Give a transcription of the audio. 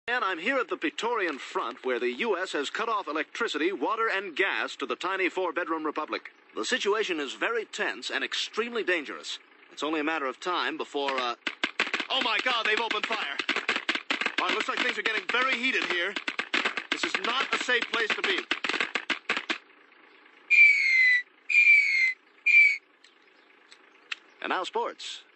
And I'm here at the Praetorian Front, where the U.S. has cut off electricity, water, and gas to the tiny four-bedroom republic. The situation is very tense and extremely dangerous. It's only a matter of time before, Oh my God, they've opened fire. Well, it looks like things are getting very heated here. This is not a safe place to be. And now sports.